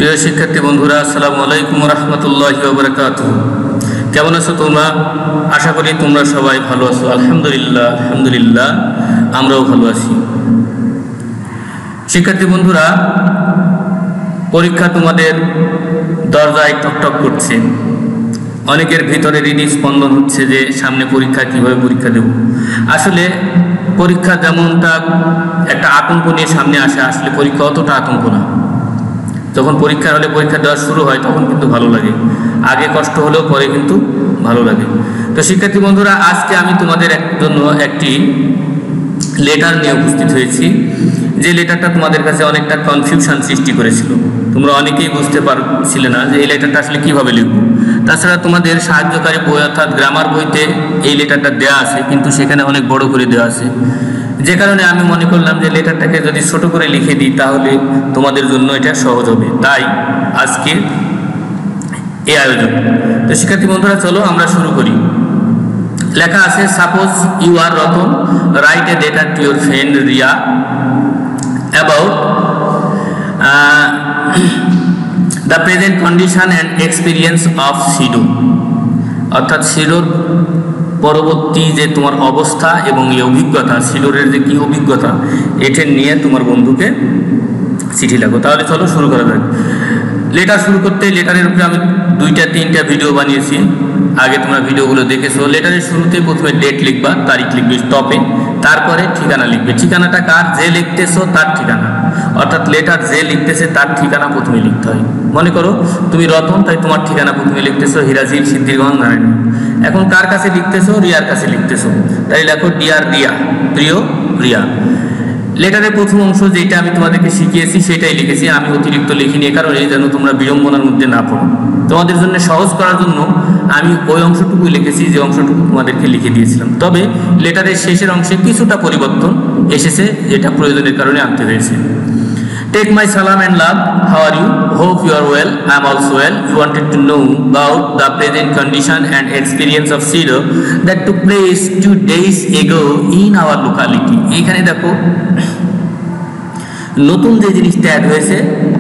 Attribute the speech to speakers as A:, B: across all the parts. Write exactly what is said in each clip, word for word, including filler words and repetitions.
A: প্রিয় শিক্ষার্থী বন্ধুরা, আসসালামু আলাইকুম রহমতুল্লাহি ওয়া বারাকাতুহু। কেমন আছো তোমরা? আশা করি তোমরা সবাই ভালো আছো। আলহামদুলিল্লাহ আলহামদুলিল্লাহ আমরাও ভালো আছি। শিক্ষার্থী বন্ধুরা, পরীক্ষা তোমাদের দরজায় টকটক করছে। অনেকের ভিতরে হৃদয় স্পন্দন হচ্ছে যে সামনে পরীক্ষা, কিভাবে পরীক্ষা দেব। আসলে পরীক্ষা যেমনটা একটা আতঙ্ক নিয়ে সামনে আসে, আসলে পরীক্ষা অতটা আতঙ্ক না। যখন পরীক্ষা হলে পরীক্ষা দেওয়া শুরু হয় তখন কিন্তু ভালো লাগে, আগে কষ্ট হলেও পরে কিন্তু ভালো লাগে। তো শিক্ষার্থী বন্ধুরা, আজকে আমি তোমাদের জন্য একটি লেটার নিয়ে উপস্থিত হয়েছি, যে লেটারটা তোমাদের কাছে অনেকটা কনফিউশন সৃষ্টি করেছিল। তোমরা অনেকেই বুঝতে পারছিলে না যে এই লেটারটা আসলে কীভাবে লিখব। তাছাড়া তোমাদের সাহায্যকারী বই অর্থাৎ গ্রামার বইতে এই লেটারটা দেওয়া আছে, কিন্তু সেখানে অনেক বড় করে দেওয়া আছে, যে কারণে আমি মনে করলাম যে লেটারটাকে যদি ছোট করে লিখে দিই তাহলে তোমাদের জন্য এটা সহজ হবে। তাই আজকে এই আয়োজন। তো শিক্ষার্থী বন্ধুরা, চলো আমরা শুরু করি। লেখা আছে, suppose you are Ratan, write a letter to your friend Riya about the present condition and experience of Sidr. অর্থাৎ সিডোর পরবর্তী যে তোমার অবস্থা এবং এই অভিজ্ঞতা, সিডোরের যে কী অভিজ্ঞতা, এটা নিয়ে তোমার বন্ধুকে চিঠি লেখো। তাহলে চলো শুরু করা যাক। লেটার শুরু করতে লেটারের উপরে আমি দুইটা তিনটা ভিডিও বানিয়েছি, আগে তোমরা ভিডিওগুলো দেখেছো। লেটারের শুরুতে প্রথমে ডেট লিখবা, তারিখ লিখবে স্টপে, তারপরে ঠিকানা লিখবে। ঠিকানাটা কার? যে লিখতেছো তার ঠিকানা, অর্থাৎ লেটার যে লিখতেছে তার ঠিকানা প্রথমে লিখতে হয়। মনে করো তুমি রতন, তাই তোমার ঠিকানা প্রথমে লিখতেছো হিরাজিল, সিদ্ধিরগঞ্জ, নারায়ণ। এখন কার কাছে লিখতেছো? রিয়ার কাছে লিখতেছো, তাই লেখো ডিয়ার রিয়া, প্রিয় রিয়া। লেটারের প্রথম অংশ যেটা আমি তোমাদেরকে শিখিয়েছি সেটাই লিখেছি, আমি অতিরিক্ত লিখিনি, এ কারণে যেন তোমরা বিড়ম্বনার মধ্যে না পড়ো। তোমাদের জন্য সহজ করার জন্য আমি ওই অংশটুকুই লিখেছি যে অংশটুকু তোমাদেরকে লিখে দিয়েছিলাম। তবে লেটারের শেষের অংশে কিছুটা পরিবর্তন এসেছে, যেটা প্রয়োজনের কারণে আনতে হয়েছে। Take my salam and love. How are you? Hope you are well. I am also well. You wanted to know about the present condition and experience of Sido that took place two days ago in our locality. এখানে দেখো নতুন যে জিনিসটা add হয়েছে,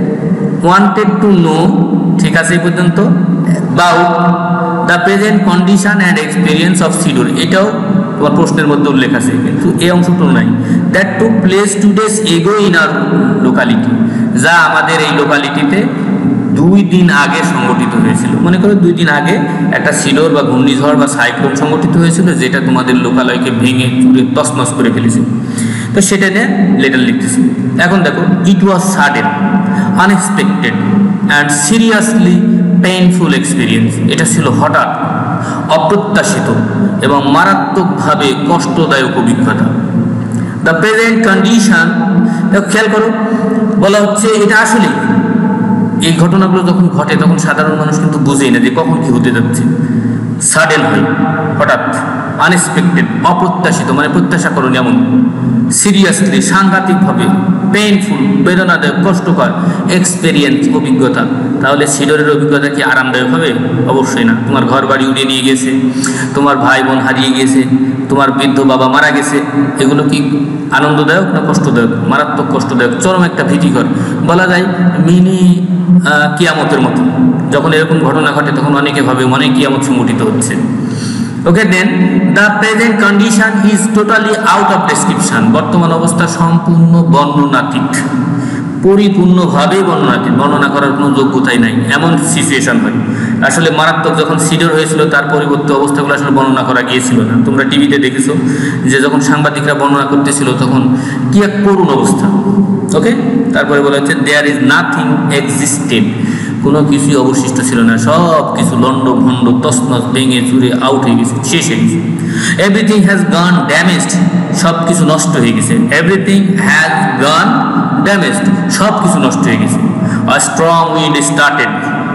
A: wanted to know, ঠিক আছে এই পর্যন্ত, about the present condition and experience of Sido, এটাও তোমার প্রশ্নের মধ্যে উল্লেখ আছে, কিন্তু এই অংশটা নাই। That took place two days ago in our locality, যা আমাদের এই লোকালিটিতে দুই দিন আগে সংগঠিত হয়েছিল। মনে করো দুই দিন আগে একটা সিডোর বা ঘূর্ণিঝড় বা সাইক্লোন সংগঠিত হয়েছিল, যেটা তোমাদের লোকালয়কে ভেঙে চুরে তছনছ করে ফেলেছে। তো সেটা নিয়ে লেটার লিখতেছি। এখন দেখো, it was sudden, unexpected and seriously painful experience. এটা ছিল হঠাৎ, অপ্রত্যাশিত এবং মারাত্মকভাবে কষ্টদায়ক অভিজ্ঞতা। দ্য প্রেজেন্ট কন্ডিশন, খেয়াল করো, বলা হচ্ছে এটা আসলে এই ঘটনাগুলো যখন ঘটে তখন সাধারণ মানুষ কিন্তু বুঝেই না যে কখন কি হতে যাচ্ছে। সাডেন হয়, হঠাৎ, আনএক্সপেক্টেড, অপ্রত্যাশিত, মানে প্রত্যাশা করো এমন, সিরিয়াসলি, সাংঘাতিকভাবে, পেইনফুল, বেদনাদায়ক, কষ্টকর, এক্সপেরিয়েন্স, অভিজ্ঞতা। তাহলে সিডোরের অভিজ্ঞতা কি আরামদায়ক হবে? অবশ্যই না। তোমার ঘর বাড়ি উড়িয়ে নিয়ে গেছে, তোমার ভাই বোন হারিয়ে গেছে, তোমার বৃদ্ধ বাবা মারা গেছে, এগুলো কি আনন্দদায়ক না কষ্টদায়ক? মারাত্মক কষ্টদায়ক, চরম একটা ভীতিকর, বলা যায় মিনি কিয়ামতের মতো। যখন এরকম ঘটনা ঘটে তখন অনেকে ভাবে মনে কিয়ামত সংঘটিত হচ্ছে। Okay, then the present condition is totally out of description. বর্তমান অবস্থা সম্পূর্ণ বর্ণনাতীত, পরিপূর্ণভাবে বর্ণনাতীত, বর্ণনা করার কোনো যোগ্যতাই নাই, এমন সিচুয়েশন হয়। আসলে মারাত্মক যখন সিডোর হয়েছিল তার পরিবর্তী অবস্থাগুলো আসলে বর্ণনা করা গিয়েছিল না। তোমরা টিভিতে দেখেছো যে যখন সাংবাদিকরা বর্ণনা করতেছিল তখন কি এক করুণ অবস্থা। ওকে, তারপরে বলা হচ্ছে দেয়ার ইজ নাথিং এক্সিস্টেড, কোনো কিছুই অবশিষ্ট ছিল না, সব কিছু লন্ড ভন্ড তছনছ, ভেঙে চুরে আউট হয়ে গেছে, শেষ হয়ে গেছে। এভরিথিং হ্যাজ গন ড্যামেজড, সব কিছু নষ্ট হয়ে গেছে। এভরিথিং হ্যাজ গন ড্যামেজড, সব কিছু নষ্ট হয়ে গেছে। আ স্ট্রং উইন্ড স্টার্টেড,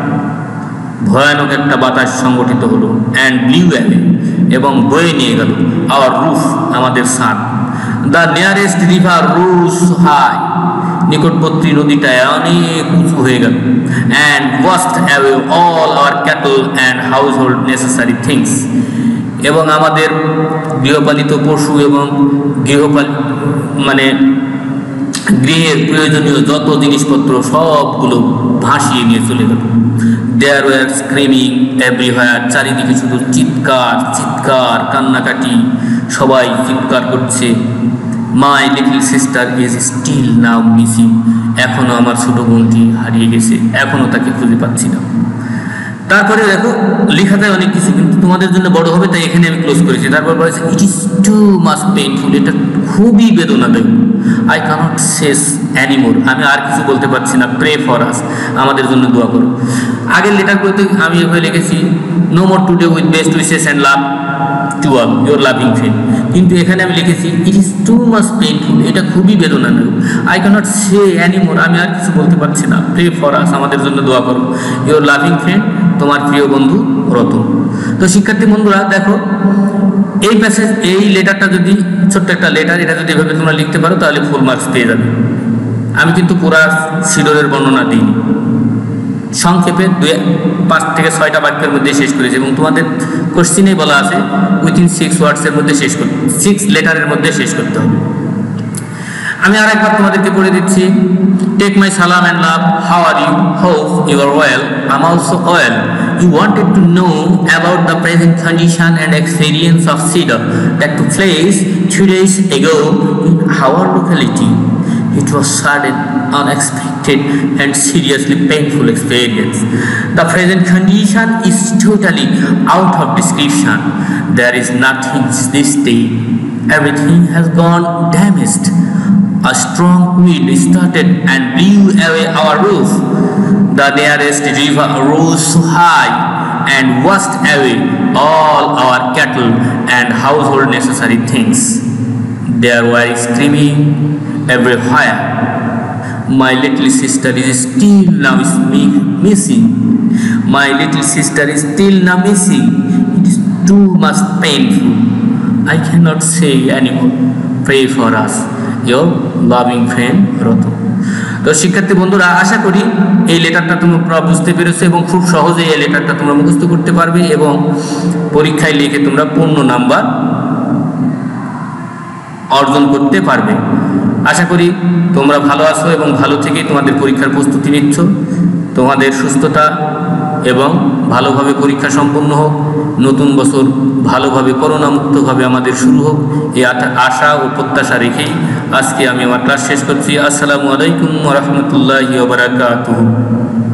A: ভয়ানক একটা বাতাস সংগঠিত হলো, অ্যান্ড ব্লিউ অ্যাওয়ে, এবং বয়ে নিয়ে গেল আওয়ার রুফ, আমাদের ছাদ। The nearest river rose high, নিকটবর্তী নদীটা অনেক উঁচু হয়ে গেল। And washed away all our cattle and household necessary things, এবং আমাদের গৃহপালিত পশু এবং গৃহপালিত মানে গৃহের প্রয়োজনীয় যত জিনিসপত্র সবগুলো ভাসিয়ে নিয়ে চলে গেল। দেয়ার ওয়ার স্ক্রিমিং এভরিহোয়ার, চারিদিকে শুধু চিৎকার চিৎকার কান্নাকাটি, সবাই চিৎকার করছে। My little sister is still now missing, এখনও আমার ছোট বোনটি হারিয়ে গেছে, এখনও তাকে খুঁজে পাচ্ছি না। তারপরে দেখো লেখা যায় অনেক কিছু, কিন্তু তোমাদের জন্য বড় হবে তাই এখানে আমি ক্লোজ করেছি। তারপর বলেছে it is too much painful, এটা খুবই বেদনাদায়ক। আই ক্যানট সেস অ্যানিমোর, আমি আর কিছু বলতে পারছি না। প্রে ফর আস, আমাদের জন্য দোয়া করো। আগের লেটারগুলোতে আমি এভাবে লিখেছি no more today with best wishes and love to all your loving friend, কিন্তু এখানে আমি লিখেছি it is too much painful, এটা খুবই বেদনাদায়ক। আই ক্যানট সে অ্যানিমোর, আমি আর কিছু বলতে পারছি না। প্রে ফর আস, আমাদের জন্য দোয়া করো। ইউর লাভিং ফ্রেন্ড, তোমার প্রিয় বন্ধু রতন। তো শিক্ষার্থী বন্ধুরা দেখো, এই প্যাসেজ এই লেটারটা যদি ছোট্ট একটা লেটার, এটা যদি এভাবে তোমরা লিখতে পারো তাহলে ফুল মার্কস পেয়ে যাবে। আমি কিন্তু পুরা শিডোরের বর্ণনা দিইনি, সংক্ষেপে দুই পাঁচ থেকে ছয়টা বাক্যের মধ্যে শেষ করেছি, এবং তোমাদের কোশ্চিনেই বলা আছে উইথিন সিক্স ওয়ার্ডসের মধ্যে শেষ করতে, সিক্স লেটারের মধ্যে শেষ করতে হবে। আমি আর একবার তোমাদেরকে পড়ে দিচ্ছি। টেক মাই সালাম and love, how are you, hope you are well, I am also well. You wanted to know about the present condition and experience of cedar that took place two days ago in our locality. It was sudden, unexpected and seriously painful experience. The present condition is totally out of description. There is nothing this day. Everything has gone damaged. A strong wind started and blew away our roof. The nearest river rose so high and washed away all our cattle and household necessary things. There were screaming everywhere. My little sister is still now missing. My little sister is still now missing. It is too much painful. I cannot say anymore. Pray for us. Your loving friend Roto. তো শিক্ষার্থী বন্ধুরা, আশা করি এই লেটারটা তোমরা বুঝতে পেরেছো এবং খুব সহজেই এই লেটারটা তোমরা মুখস্থ করতে পারবে এবং পরীক্ষায় লিখে তোমরা পূর্ণ নাম্বার অর্জন করতে পারবে। আশা করি তোমরা ভালো আছো এবং ভালো থেকেই তোমাদের পরীক্ষার প্রস্তুতি নিচ্ছ। তোমাদের সুস্থতা এবং ভালোভাবে পরীক্ষা সম্পন্ন হোক, নতুন বছর ভালোভাবে করোনামুক্তভাবে আমাদের শুরু হোক, এই আশা ও প্রত্যাশা রেখেই আজকে আমি আমার ক্লাস শেষ করছি। আসসালামু আলাইকুম ওয়া রাহমাতুল্লাহি ওয়া বারাকাতুহু।